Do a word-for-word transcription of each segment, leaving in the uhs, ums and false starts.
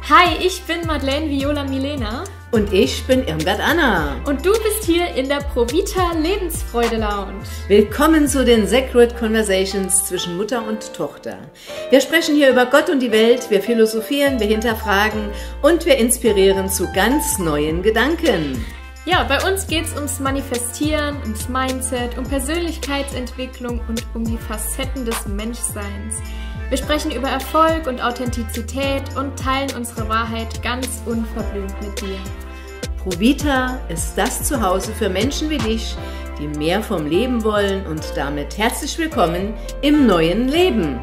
Hi, ich bin Madeleine Viola Milena. Und ich bin Irmgard Anna. Und du bist hier in der Provita Lebensfreude Lounge. Willkommen zu den Sacred Conversations zwischen Mutter und Tochter. Wir sprechen hier über Gott und die Welt, wir philosophieren, wir hinterfragen und wir inspirieren zu ganz neuen Gedanken. Ja, bei uns geht es ums Manifestieren, ums Mindset, um Persönlichkeitsentwicklung und um die Facetten des Menschseins. Wir sprechen über Erfolg und Authentizität und teilen unsere Wahrheit ganz unverblümt mit dir. Provita ist das Zuhause für Menschen wie dich, die mehr vom Leben wollen, und damit herzlich willkommen im neuen Leben.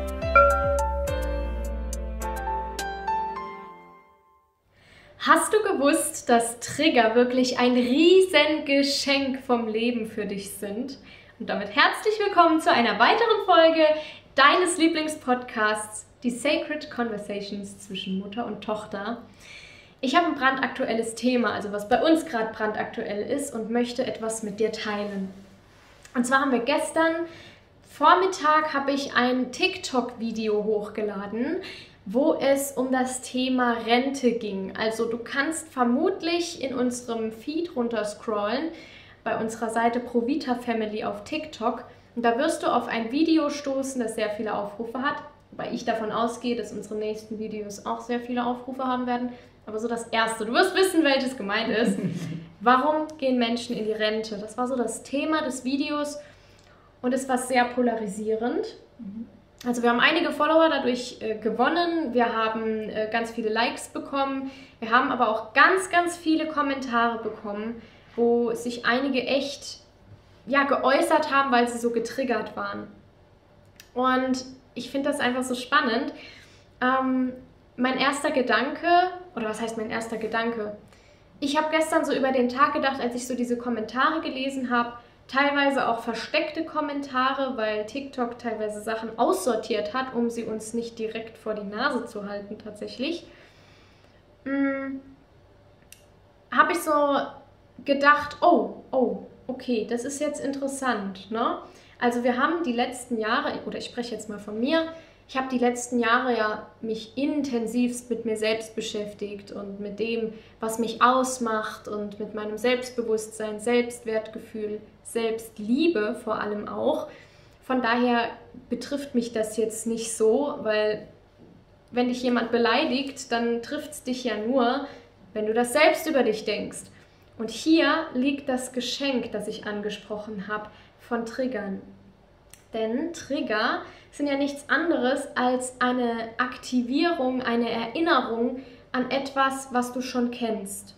Hast du gewusst, dass Trigger wirklich ein Riesengeschenk vom Leben für dich sind? Und damit herzlich willkommen zu einer weiteren Folge deines Lieblingspodcasts, die Sacred Conversations zwischen Mutter und Tochter. Ich habe ein brandaktuelles Thema, also was bei uns gerade brandaktuell ist, und möchte etwas mit dir teilen. Und zwar haben wir gestern Vormittag habe ich ein TikTok-Video hochgeladen, wo es um das Thema Rente ging. Also du kannst vermutlich in unserem Feed runterscrollen, bei unserer Seite Provita Family auf TikTok. Und da wirst du auf ein Video stoßen, das sehr viele Aufrufe hat, weil ich davon ausgehe, dass unsere nächsten Videos auch sehr viele Aufrufe haben werden. Aber so das Erste, du wirst wissen, welches gemeint ist. Warum gehen Menschen in die Rente? Das war so das Thema des Videos und es war sehr polarisierend. Also wir haben einige Follower dadurch äh, gewonnen, wir haben äh, ganz viele Likes bekommen, wir haben aber auch ganz, ganz viele Kommentare bekommen, wo sich einige echt ja, geäußert haben, weil sie so getriggert waren. Und ich finde das einfach so spannend. Ähm, mein erster Gedanke, oder was heißt mein erster Gedanke? Ich habe gestern so über den Tag gedacht, als ich so diese Kommentare gelesen habe, teilweise auch versteckte Kommentare, weil TikTok teilweise Sachen aussortiert hat, um sie uns nicht direkt vor die Nase zu halten tatsächlich. Hm, habe ich so gedacht, oh, oh, okay, das ist jetzt interessant, ne? Also wir haben die letzten Jahre, oder ich spreche jetzt mal von mir, ich habe die letzten Jahre ja mich intensivst mit mir selbst beschäftigt und mit dem, was mich ausmacht und mit meinem Selbstbewusstsein, Selbstwertgefühl, Selbstliebe vor allem auch. Von daher betrifft mich das jetzt nicht so, weil wenn dich jemand beleidigt, dann trifft es dich ja nur, wenn du das selbst über dich denkst. Und hier liegt das Geschenk, das ich angesprochen habe, von Triggern. Denn Trigger sind ja nichts anderes als eine Aktivierung, eine Erinnerung an etwas, was du schon kennst.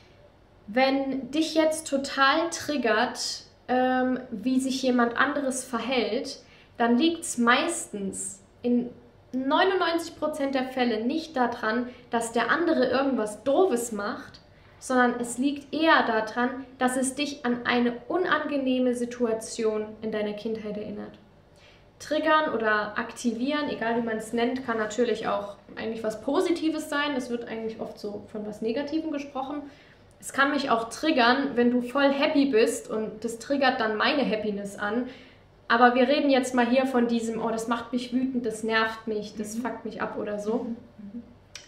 Wenn dich jetzt total triggert, ähm, wie sich jemand anderes verhält, dann liegt es meistens in neunundneunzig Prozent der Fälle nicht daran, dass der andere irgendwas Doofes macht, sondern es liegt eher daran, dass es dich an eine unangenehme Situation in deiner Kindheit erinnert. Triggern oder aktivieren, egal wie man es nennt, kann natürlich auch eigentlich was Positives sein. Es wird eigentlich oft so von was Negativem gesprochen. Es kann mich auch triggern, wenn du voll happy bist und das triggert dann meine Happiness an. Aber wir reden jetzt mal hier von diesem, oh, das macht mich wütend, das nervt mich, das mhm. fuckt mich ab oder so. Mhm.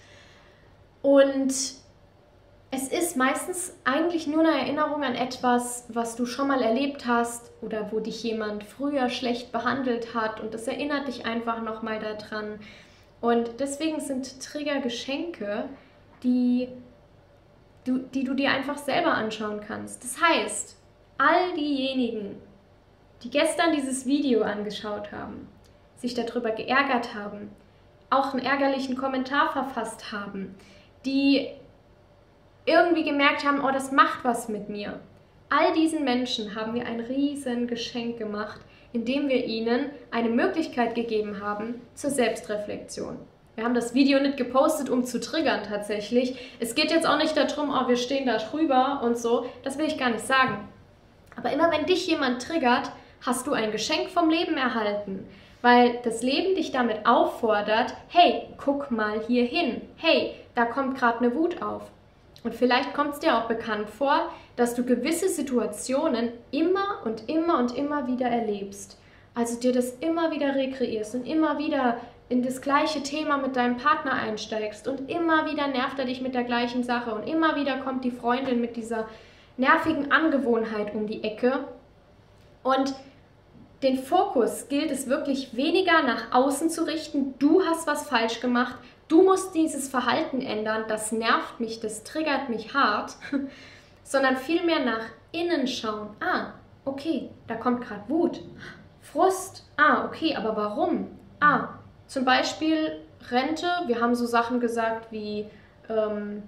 Und es ist meistens eigentlich nur eine Erinnerung an etwas, was du schon mal erlebt hast oder wo dich jemand früher schlecht behandelt hat, und das erinnert dich einfach nochmal daran. Und deswegen sind Trigger Geschenke, die du, die du dir einfach selber anschauen kannst. Das heißt, all diejenigen, die gestern dieses Video angeschaut haben, sich darüber geärgert haben, auch einen ärgerlichen Kommentar verfasst haben, die irgendwie gemerkt haben, oh, das macht was mit mir. All diesen Menschen haben wir ein riesen Geschenk gemacht, indem wir ihnen eine Möglichkeit gegeben haben zur Selbstreflexion. Wir haben das Video nicht gepostet, um zu triggern tatsächlich. Es geht jetzt auch nicht darum, oh, wir stehen da drüber und so. Das will ich gar nicht sagen. Aber immer wenn dich jemand triggert, hast du ein Geschenk vom Leben erhalten. Weil das Leben dich damit auffordert, hey, guck mal hier hin. Hey, da kommt gerade eine Wut auf. Und vielleicht kommt es dir auch bekannt vor, dass du gewisse Situationen immer und immer und immer wieder erlebst. Also dir das immer wieder rekreierst und immer wieder in das gleiche Thema mit deinem Partner einsteigst und immer wieder nervt er dich mit der gleichen Sache und immer wieder kommt die Freundin mit dieser nervigen Angewohnheit um die Ecke. Und den Fokus gilt es wirklich weniger nach außen zu richten, du hast was falsch gemacht, du musst dieses Verhalten ändern, das nervt mich, das triggert mich hart, sondern vielmehr nach innen schauen. Ah, okay, da kommt gerade Wut, Frust, ah, okay, aber warum? Ah, zum Beispiel Rente, wir haben so Sachen gesagt wie, ähm,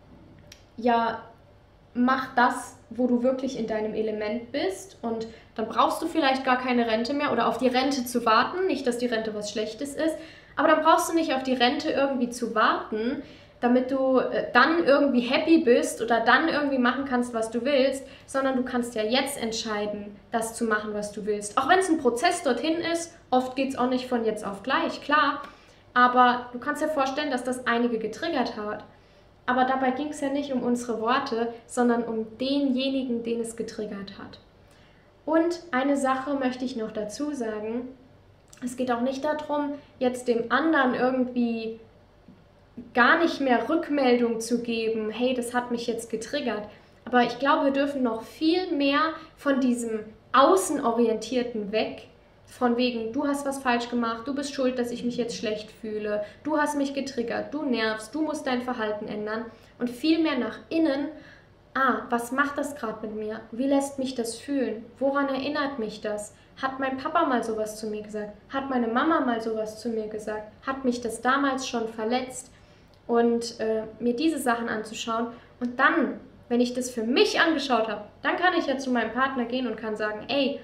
ja, mach das, wo du wirklich in deinem Element bist und dann brauchst du vielleicht gar keine Rente mehr oder auf die Rente zu warten, nicht, dass die Rente was Schlechtes ist, aber dann brauchst du nicht auf die Rente irgendwie zu warten, damit du äh, dann irgendwie happy bist oder dann irgendwie machen kannst, was du willst, sondern du kannst ja jetzt entscheiden, das zu machen, was du willst. Auch wenn es ein Prozess dorthin ist, oft geht es auch nicht von jetzt auf gleich, klar, aber du kannst dir vorstellen, dass das einige getriggert hat. Aber dabei ging es ja nicht um unsere Worte, sondern um denjenigen, den es getriggert hat. Und eine Sache möchte ich noch dazu sagen, es geht auch nicht darum, jetzt dem anderen irgendwie gar nicht mehr Rückmeldung zu geben, hey, das hat mich jetzt getriggert. Aber ich glaube, wir dürfen noch viel mehr von diesem Außenorientierten weg, von wegen, du hast was falsch gemacht, du bist schuld, dass ich mich jetzt schlecht fühle, du hast mich getriggert, du nervst, du musst dein Verhalten ändern und viel mehr nach innen, ah, was macht das gerade mit mir? Wie lässt mich das fühlen? Woran erinnert mich das? Hat mein Papa mal sowas zu mir gesagt? Hat meine Mama mal sowas zu mir gesagt? Hat mich das damals schon verletzt? Und äh, mir diese Sachen anzuschauen und dann, wenn ich das für mich angeschaut habe, dann kann ich ja zu meinem Partner gehen und kann sagen, ey,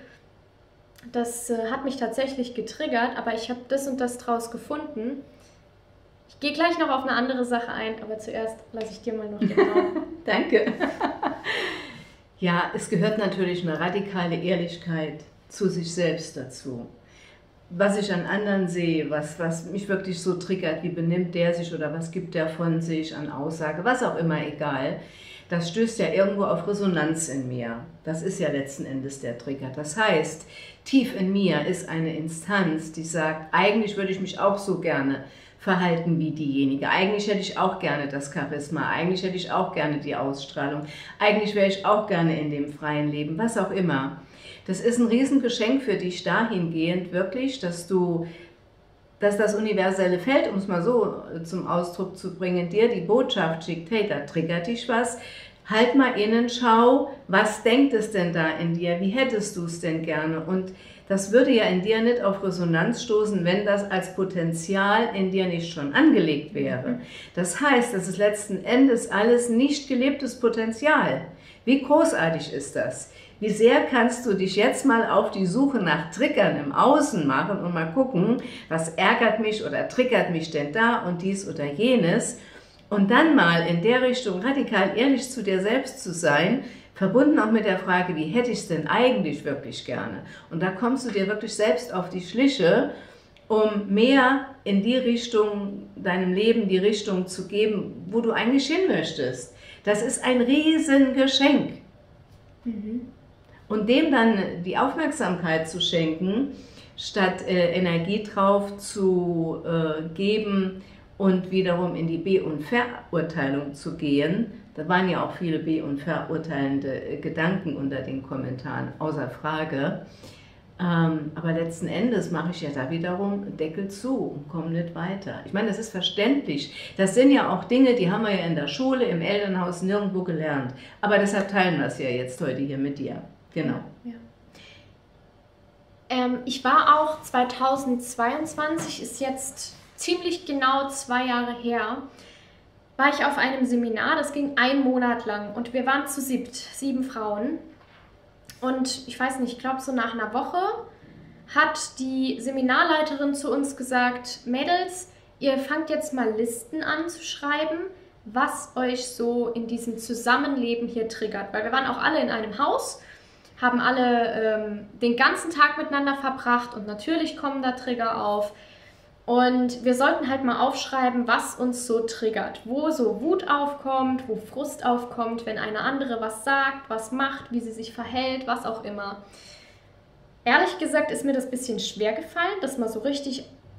das äh, hat mich tatsächlich getriggert, aber ich habe das und das draus gefunden. Ich gehe gleich noch auf eine andere Sache ein, aber zuerst lasse ich dir mal noch den Raum. Danke. Ja, es gehört natürlich eine radikale Ehrlichkeit zu sich selbst dazu. Was ich an anderen sehe, was, was mich wirklich so triggert, wie benimmt der sich oder was gibt der von sich an Aussage, was auch immer, egal, das stößt ja irgendwo auf Resonanz in mir. Das ist ja letzten Endes der Trigger. Das heißt, tief in mir ist eine Instanz, die sagt, eigentlich würde ich mich auch so gerne verhalten wie diejenige. Eigentlich hätte ich auch gerne das Charisma, eigentlich hätte ich auch gerne die Ausstrahlung, eigentlich wäre ich auch gerne in dem freien Leben, was auch immer. Das ist ein Riesengeschenk für dich dahingehend wirklich, dass du, dass das universelle Feld, um es mal so zum Ausdruck zu bringen, dir die Botschaft schickt, hey, da triggert dich was, halt mal innen, schau, was denkt es denn da in dir, wie hättest du es denn gerne? Und das würde ja in dir nicht auf Resonanz stoßen, wenn das als Potenzial in dir nicht schon angelegt wäre. Das heißt, das ist letzten Endes alles nicht gelebtes Potenzial. Wie großartig ist das? Wie sehr kannst du dich jetzt mal auf die Suche nach Triggern im Außen machen und mal gucken, was ärgert mich oder triggert mich denn da und dies oder jenes und dann mal in der Richtung radikal ehrlich zu dir selbst zu sein, verbunden auch mit der Frage, wie hätte ich es denn eigentlich wirklich gerne? Und da kommst du dir wirklich selbst auf die Schliche, um mehr in die Richtung, deinem Leben die Richtung zu geben, wo du eigentlich hin möchtest. Das ist ein Riesengeschenk. Mhm. Und dem dann die Aufmerksamkeit zu schenken, statt äh, Energie drauf zu äh, geben und wiederum in die Be- und Verurteilung zu gehen. Da waren ja auch viele be- und verurteilende äh, Gedanken unter den Kommentaren, außer Frage. Ähm, aber letzten Endes mache ich ja da wiederum Deckel zu und komme nicht weiter. Ich meine, das ist verständlich. Das sind ja auch Dinge, die haben wir ja in der Schule, im Elternhaus nirgendwo gelernt. Aber deshalb teilen wir es ja jetzt heute hier mit dir. Genau. Ja. Ähm, ich war auch zweitausendzweiundzwanzig, ist jetzt ziemlich genau zwei Jahre her, war ich auf einem Seminar, das ging einen Monat lang und wir waren zu siebt, sieben Frauen. Und ich weiß nicht, ich glaube so nach einer Woche hat die Seminarleiterin zu uns gesagt, Mädels, ihr fangt jetzt mal Listen an zu schreiben, was euch so in diesem Zusammenleben hier triggert. Weil wir waren auch alle in einem Haus, haben alle ähm, den ganzen Tag miteinander verbracht und natürlich kommen da Trigger auf. Und wir sollten halt mal aufschreiben, was uns so triggert, wo so Wut aufkommt, wo Frust aufkommt, wenn eine andere was sagt, was macht, wie sie sich verhält, was auch immer. Ehrlich gesagt ist mir das ein bisschen schwer gefallen, das mal so richtig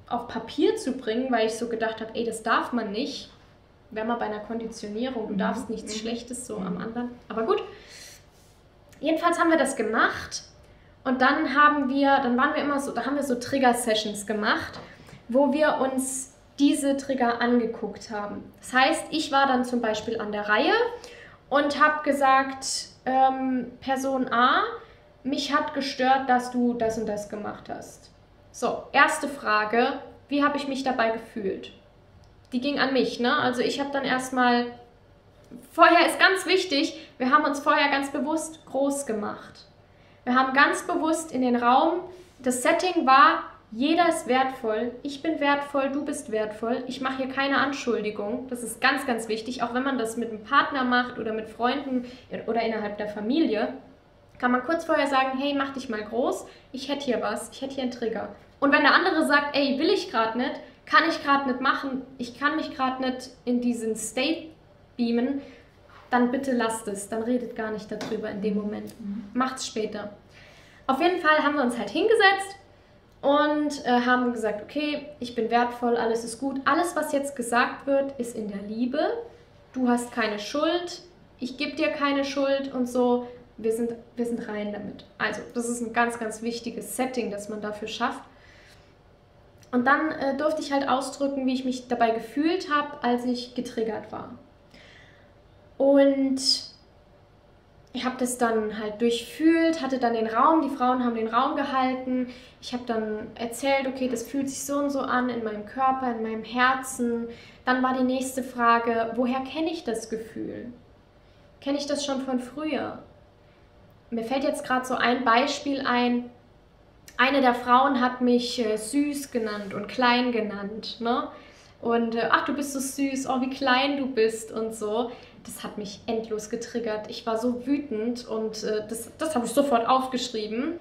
auf Papier zu bringen, weil ich so gedacht habe, ey, das darf man nicht. Wäre mal bei einer Konditionierung, du darfst nichts Schlechtes so am anderen. Aber gut. Jedenfalls haben wir das gemacht und dann haben wir, dann waren wir immer so, da haben wir so Trigger-Sessions gemacht, wo wir uns diese Trigger angeguckt haben. Das heißt, ich war dann zum Beispiel an der Reihe und habe gesagt, ähm, Person A, mich hat gestört, dass du das und das gemacht hast. So, erste Frage, wie habe ich mich dabei gefühlt? Die ging an mich, ne? Also ich habe dann erstmal, vorher ist ganz wichtig, wir haben uns vorher ganz bewusst groß gemacht. Wir haben ganz bewusst in den Raum, das Setting war, jeder ist wertvoll, ich bin wertvoll, du bist wertvoll, ich mache hier keine Anschuldigung, das ist ganz, ganz wichtig, auch wenn man das mit einem Partner macht oder mit Freunden oder innerhalb der Familie, kann man kurz vorher sagen, hey, mach dich mal groß, ich hätte hier was, ich hätte hier einen Trigger. Und wenn der andere sagt, ey, will ich gerade nicht, kann ich gerade nicht machen, ich kann mich gerade nicht in diesen State beamen, dann bitte lasst es, dann redet gar nicht darüber in dem Moment, macht's später. Auf jeden Fall haben wir uns halt hingesetzt und äh, haben gesagt, okay, ich bin wertvoll, alles ist gut. Alles, was jetzt gesagt wird, ist in der Liebe. Du hast keine Schuld, ich gebe dir keine Schuld und so. Wir sind, wir sind rein damit. Also, das ist ein ganz, ganz wichtiges Setting, das man dafür schafft. Und dann äh, durfte ich halt ausdrücken, wie ich mich dabei gefühlt habe, als ich getriggert war. Und ich habe das dann halt durchfühlt, hatte dann den Raum, die Frauen haben den Raum gehalten. Ich habe dann erzählt, okay, das fühlt sich so und so an in meinem Körper, in meinem Herzen. Dann war die nächste Frage, woher kenne ich das Gefühl? Kenne ich das schon von früher? Mir fällt jetzt gerade so ein Beispiel ein. Eine der Frauen hat mich äh, süß genannt und klein genannt, ne? Und äh, ach, du bist so süß, oh, wie klein du bist und so. Das hat mich endlos getriggert. Ich war so wütend und äh, das, das habe ich sofort aufgeschrieben.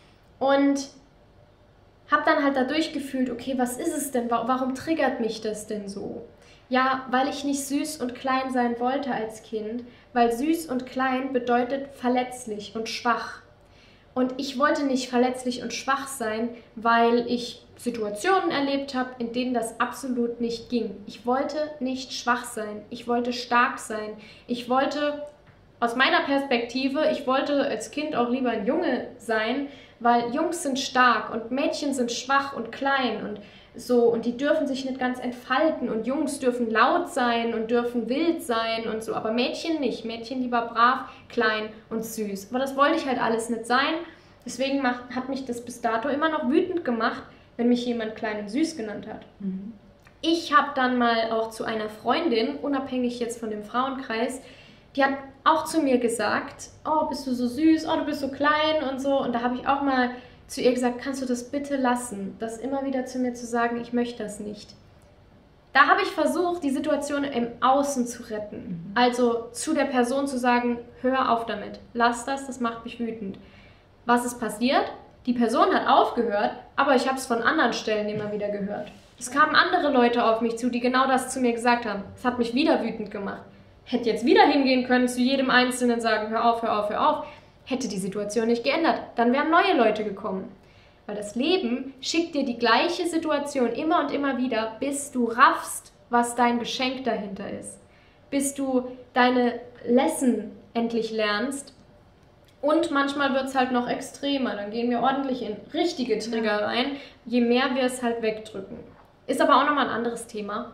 Und habe dann halt da durchgefühlt, okay, was ist es denn? Warum triggert mich das denn so? Ja, weil ich nicht süß und klein sein wollte als Kind, weil süß und klein bedeutet verletzlich und schwach. Und ich wollte nicht verletzlich und schwach sein, weil ich Situationen erlebt habe, in denen das absolut nicht ging. Ich wollte nicht schwach sein, ich wollte stark sein. Ich wollte, aus meiner Perspektive, ich wollte als Kind auch lieber ein Junge sein, weil Jungs sind stark und Mädchen sind schwach und klein und so, und die dürfen sich nicht ganz entfalten und Jungs dürfen laut sein und dürfen wild sein und so, aber Mädchen nicht. Mädchen lieber brav, klein und süß. Aber das wollte ich halt alles nicht sein. Deswegen macht, hat mich das bis dato immer noch wütend gemacht, wenn mich jemand klein und süß genannt hat. Mhm. Ich habe dann mal auch zu einer Freundin, unabhängig jetzt von dem Frauenkreis, die hat auch zu mir gesagt, oh, bist du so süß, oh, du bist so klein und so. Und da habe ich auch mal zu ihr gesagt, kannst du das bitte lassen, das immer wieder zu mir zu sagen, ich möchte das nicht. Da habe ich versucht, die Situation im Außen zu retten. Mhm. Also zu der Person zu sagen, hör auf damit, lass das, das macht mich wütend. Was ist passiert? Die Person hat aufgehört, aber ich habe es von anderen Stellen immer wieder gehört. Es kamen andere Leute auf mich zu, die genau das zu mir gesagt haben. Es hat mich wieder wütend gemacht. Hätte jetzt wieder hingehen können, zu jedem Einzelnen sagen, hör auf, hör auf, hör auf. Hätte die Situation nicht geändert, dann wären neue Leute gekommen. Weil das Leben schickt dir die gleiche Situation immer und immer wieder, bis du raffst, was dein Geschenk dahinter ist. Bis du deine Lesson endlich lernst. Und manchmal wird es halt noch extremer, dann gehen wir ordentlich in richtige Trigger rein, je mehr wir es halt wegdrücken. Ist aber auch nochmal ein anderes Thema.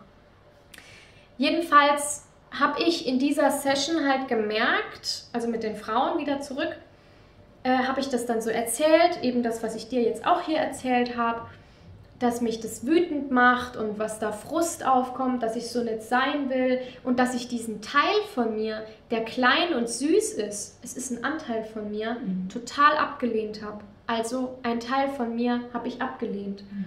Jedenfalls habe ich in dieser Session halt gemerkt, also mit den Frauen wieder zurück, äh, habe ich das dann so erzählt, eben das, was ich dir jetzt auch hier erzählt habe, dass mich das wütend macht und was da Frust aufkommt, dass ich so nicht sein will und dass ich diesen Teil von mir, der klein und süß ist, es ist ein Anteil von mir, mhm. total abgelehnt habe. Also ein Teil von mir habe ich abgelehnt. Mhm.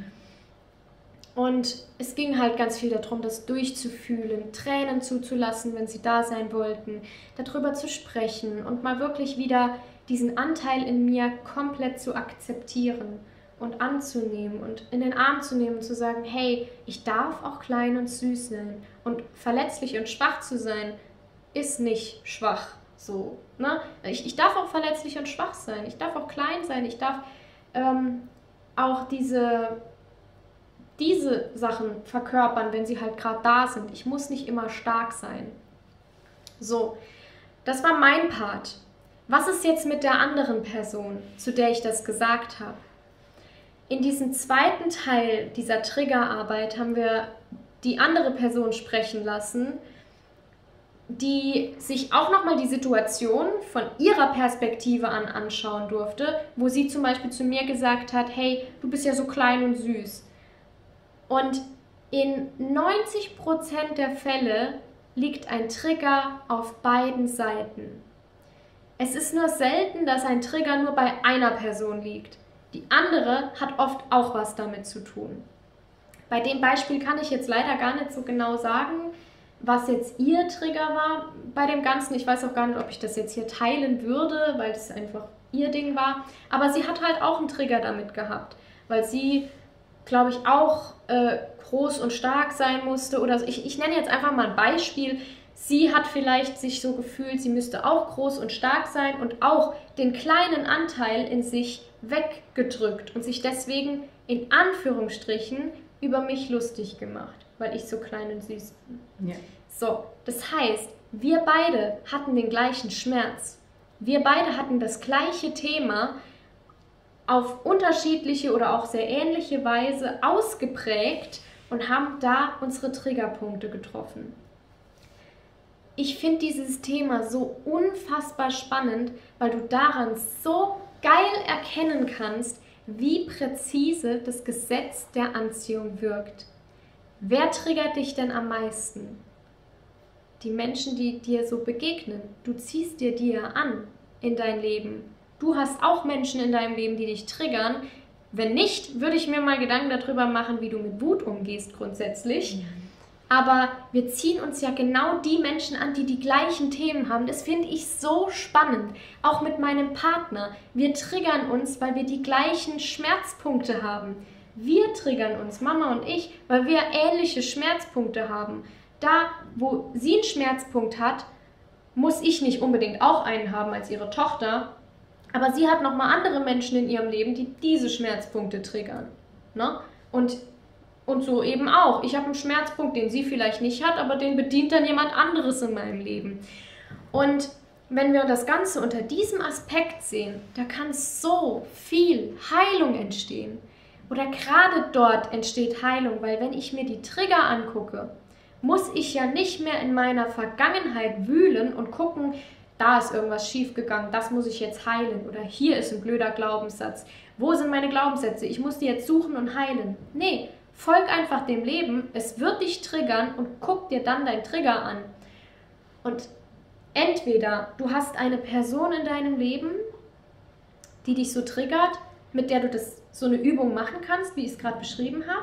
Und es ging halt ganz viel darum, das durchzufühlen, Tränen zuzulassen, wenn sie da sein wollten, darüber zu sprechen und mal wirklich wieder diesen Anteil in mir komplett zu akzeptieren und anzunehmen und in den Arm zu nehmen und zu sagen, hey, ich darf auch klein und süß sein und verletzlich und schwach zu sein, ist nicht schwach. So, ne? ich, ich darf auch verletzlich und schwach sein, ich darf auch klein sein, ich darf ähm, auch diese diese Sachen verkörpern, wenn sie halt gerade da sind. Ich muss nicht immer stark sein. So, das war mein Part. Was ist jetzt mit der anderen Person, zu der ich das gesagt habe? In diesem zweiten Teil dieser Triggerarbeit haben wir die andere Person sprechen lassen, die sich auch nochmal die Situation von ihrer Perspektive an anschauen durfte, wo sie zum Beispiel zu mir gesagt hat, hey, du bist ja so klein und süß. Und in neunzig Prozent der Fälle liegt ein Trigger auf beiden Seiten. Es ist nur selten, dass ein Trigger nur bei einer Person liegt. Die andere hat oft auch was damit zu tun. Bei dem Beispiel kann ich jetzt leider gar nicht so genau sagen, was jetzt ihr Trigger war bei dem Ganzen. Ich weiß auch gar nicht, ob ich das jetzt hier teilen würde, weil es einfach ihr Ding war. Aber sie hat halt auch einen Trigger damit gehabt, weil sie, glaube ich, auch äh, groß und stark sein musste. Oder so. ich, ich nenne jetzt einfach mal ein Beispiel. Sie hat vielleicht sich so gefühlt, sie müsste auch groß und stark sein und auch den kleinen Anteil in sich weggedrückt und sich deswegen in Anführungsstrichen über mich lustig gemacht, weil ich so klein und süß bin. Ja. So, das heißt, wir beide hatten den gleichen Schmerz. Wir beide hatten das gleiche Thema auf unterschiedliche oder auch sehr ähnliche Weise ausgeprägt und haben da unsere Triggerpunkte getroffen. Ich finde dieses Thema so unfassbar spannend, weil du daran so geil erkennen kannst, wie präzise das Gesetz der Anziehung wirkt. Wer triggert dich denn am meisten? Die Menschen, die dir so begegnen. Du ziehst dir die ja an in dein Leben. Du hast auch Menschen in deinem Leben, die dich triggern. Wenn nicht, würde ich mir mal Gedanken darüber machen, wie du mit Wut umgehst grundsätzlich. Mhm. Aber wir ziehen uns ja genau die Menschen an, die die gleichen Themen haben. Das finde ich so spannend. Auch mit meinem Partner. Wir triggern uns, weil wir die gleichen Schmerzpunkte haben. Wir triggern uns, Mama und ich, weil wir ähnliche Schmerzpunkte haben. Da, wo sie einen Schmerzpunkt hat, muss ich nicht unbedingt auch einen haben als ihre Tochter. Aber sie hat nochmal andere Menschen in ihrem Leben, die diese Schmerzpunkte triggern. Ne? Und Und so eben auch. Ich habe einen Schmerzpunkt, den sie vielleicht nicht hat, aber den bedient dann jemand anderes in meinem Leben. Und wenn wir das Ganze unter diesem Aspekt sehen, da kann so viel Heilung entstehen. Oder gerade dort entsteht Heilung, weil wenn ich mir die Trigger angucke, muss ich ja nicht mehr in meiner Vergangenheit wühlen und gucken, da ist irgendwas schiefgegangen, das muss ich jetzt heilen. Oder hier ist ein blöder Glaubenssatz. Wo sind meine Glaubenssätze? Ich muss die jetzt suchen und heilen. Nee. Folg einfach dem Leben, es wird dich triggern und guck dir dann deinen Trigger an. Und entweder du hast eine Person in deinem Leben, die dich so triggert, mit der du das, so eine Übung machen kannst, wie ich es gerade beschrieben habe.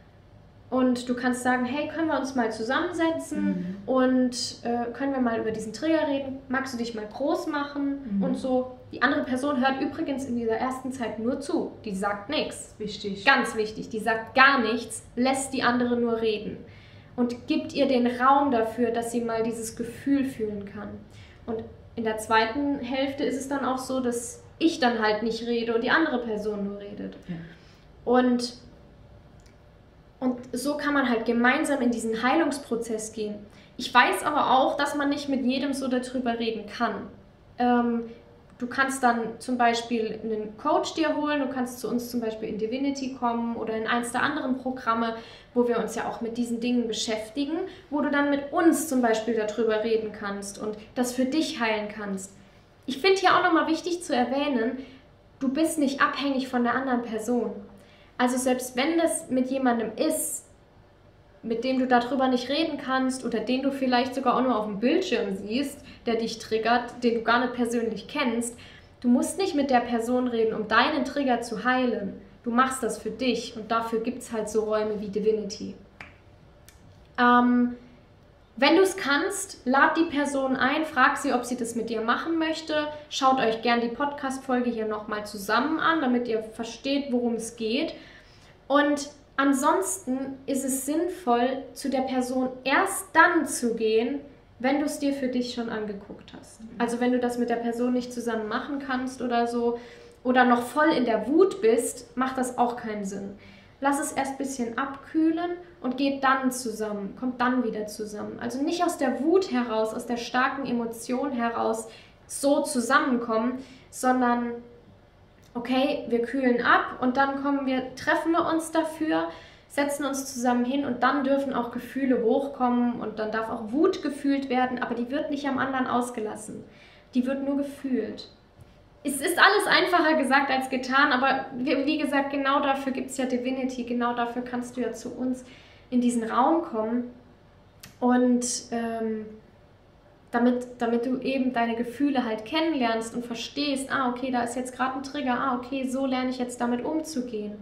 Und du kannst sagen, hey, können wir uns mal zusammensetzen mhm. und äh, können wir mal über diesen Trigger reden? Magst du dich mal groß machen mhm. und so? Die andere Person hört übrigens in dieser ersten Zeit nur zu. Die sagt nichts. Wichtig. Ganz wichtig. Die sagt gar nichts, lässt die andere nur reden. Und gibt ihr den Raum dafür, dass sie mal dieses Gefühl fühlen kann. Und in der zweiten Hälfte ist es dann auch so, dass ich dann halt nicht rede und die andere Person nur redet. Ja. Und, und so kann man halt gemeinsam in diesen Heilungsprozess gehen. Ich weiß aber auch, dass man nicht mit jedem so darüber reden kann. Ähm, Du kannst dann zum Beispiel einen Coach dir holen, du kannst zu uns zum Beispiel in Divinity kommen oder in eins der anderen Programme, wo wir uns ja auch mit diesen Dingen beschäftigen, wo du dann mit uns zum Beispiel darüber reden kannst und das für dich heilen kannst. Ich finde hier auch nochmal wichtig zu erwähnen, du bist nicht abhängig von der anderen Person. Also selbst wenn das mit jemandem ist, mit dem du darüber nicht reden kannst oder den du vielleicht sogar auch nur auf dem Bildschirm siehst, der dich triggert, den du gar nicht persönlich kennst, du musst nicht mit der Person reden, um deinen Trigger zu heilen. Du machst das für dich und dafür gibt es halt so Räume wie Divinity. Ähm, wenn du es kannst, lad die Person ein, frag sie, ob sie das mit dir machen möchte. Schaut euch gern die Podcast-Folge hier nochmal zusammen an, damit ihr versteht, worum es geht. Und ansonsten ist es sinnvoll, zu der Person erst dann zu gehen, wenn du es dir für dich schon angeguckt hast. Also wenn du das mit der Person nicht zusammen machen kannst oder so oder noch voll in der Wut bist, macht das auch keinen Sinn. lass es erst ein bisschen abkühlen und geht dann zusammen, kommt dann wieder zusammen. Also nicht aus der Wut heraus, aus der starken Emotion heraus so zusammenkommen, sondern okay, wir kühlen ab und dann kommen wir, treffen wir uns dafür, setzen uns zusammen hin und dann dürfen auch Gefühle hochkommen und dann darf auch Wut gefühlt werden, aber die wird nicht am anderen ausgelassen. Die wird nur gefühlt. Es ist alles einfacher gesagt als getan, aber wie gesagt, genau dafür gibt es ja Divinity, genau dafür kannst du ja zu uns in diesen Raum kommen und ähm, damit, damit du eben deine Gefühle halt kennenlernst und verstehst, ah okay, da ist jetzt gerade ein Trigger, ah okay, so lerne ich jetzt damit umzugehen.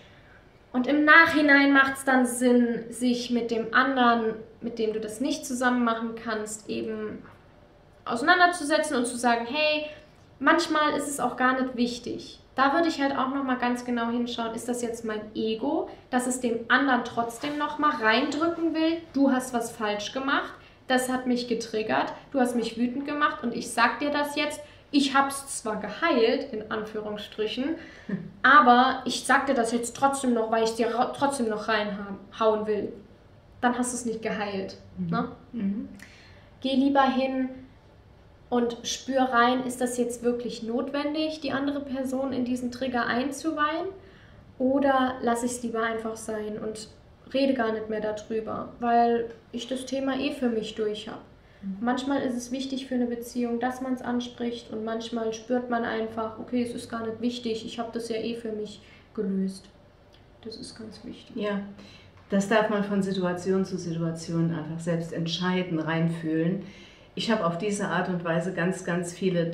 Und im Nachhinein macht es dann Sinn, sich mit dem anderen, mit dem du das nicht zusammen machen kannst, eben auseinanderzusetzen und zu sagen, hey, manchmal ist es auch gar nicht wichtig. Da würde ich halt auch nochmal ganz genau hinschauen, ist das jetzt mein Ego, dass es dem anderen trotzdem nochmal reindrücken will, du hast was falsch gemacht, das hat mich getriggert, du hast mich wütend gemacht und ich sag dir das jetzt, ich habe es zwar geheilt, in Anführungsstrichen, aber ich sag dir das jetzt trotzdem noch, weil ich dir trotzdem noch reinhauen will. Dann hast du es nicht geheilt. Mhm. Ne? Mhm. Geh lieber hin und spür rein, ist das jetzt wirklich notwendig, die andere Person in diesen Trigger einzuweihen? Oder lasse ich es lieber einfach sein und rede gar nicht mehr darüber, weil ich das Thema eh für mich durch habe. Mhm. Manchmal ist es wichtig für eine Beziehung, dass man es anspricht und manchmal spürt man einfach, okay, es ist gar nicht wichtig, ich habe das ja eh für mich gelöst. Das ist ganz wichtig. Ja, das darf man von Situation zu Situation einfach selbst entscheiden, reinfühlen. Ich habe auf diese Art und Weise ganz, ganz viele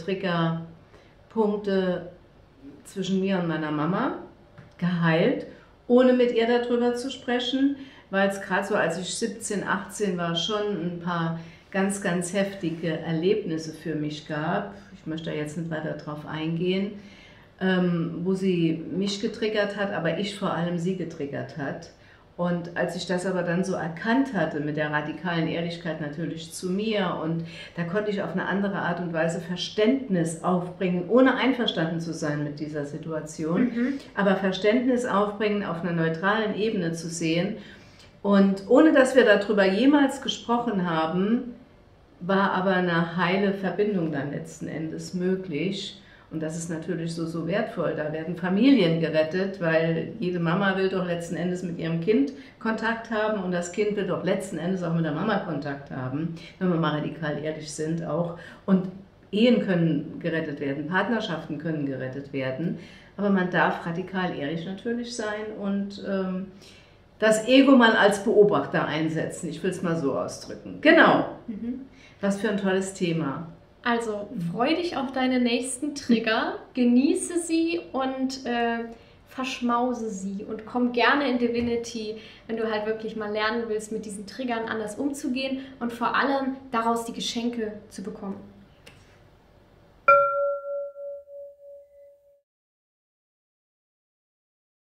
Triggerpunkte zwischen mir und meiner Mama geheilt, ohne mit ihr darüber zu sprechen, weil es gerade so, als ich siebzehn, achtzehn war, schon ein paar ganz, ganz heftige Erlebnisse für mich gab. Ich möchte da jetzt nicht weiter drauf eingehen, ähm, wo sie mich getriggert hat, aber ich vor allem sie getriggert hat. Und als ich das aber dann so erkannt hatte, mit der radikalen Ehrlichkeit natürlich zu mir, und da konnte ich auf eine andere Art und Weise Verständnis aufbringen, ohne einverstanden zu sein mit dieser Situation, mhm. aber Verständnis aufbringen, auf einer neutralen Ebene zu sehen. Und ohne dass wir darüber jemals gesprochen haben, war aber eine heile Verbindung dann letzten Endes möglich. Und das ist natürlich so, so wertvoll. Da werden Familien gerettet, weil jede Mama will doch letzten Endes mit ihrem Kind Kontakt haben und das Kind will doch letzten Endes auch mit der Mama Kontakt haben, wenn wir mal radikal ehrlich sind auch. Und Ehen können gerettet werden, Partnerschaften können gerettet werden, aber man darf radikal ehrlich natürlich sein und ähm, das Ego mal als Beobachter einsetzen. Ich will es mal so ausdrücken. Genau. Mhm. Was für ein tolles Thema. Also freu dich auf deine nächsten Trigger, genieße sie und äh, verschmause sie und komm gerne in Divinity, wenn du halt wirklich mal lernen willst, mit diesen Triggern anders umzugehen und vor allem daraus die Geschenke zu bekommen.